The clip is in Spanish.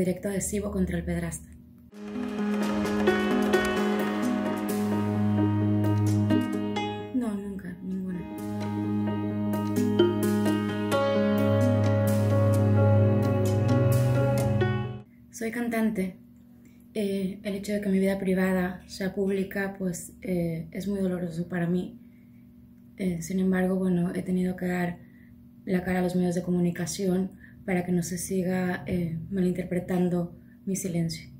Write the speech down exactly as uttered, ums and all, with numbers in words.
directo adhesivo contra el pedrasta. No, nunca, ninguna. Soy cantante. Eh, el hecho de que mi vida privada sea pública, pues eh, es muy doloroso para mí. Eh, sin embargo, bueno, he tenido que dar la cara a los medios de comunicación para que no se siga eh, malinterpretando mi silencio.